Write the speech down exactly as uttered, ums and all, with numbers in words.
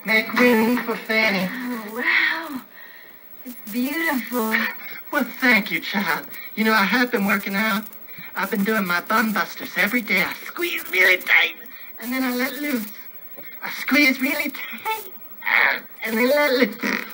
Make room for Fanny. Oh, wow. It's beautiful. Well, thank you, child. You know, I have been working out. I've been doing my bum busters every day. I squeeze really tight, and then I let loose. I squeeze really tight, and then let loose.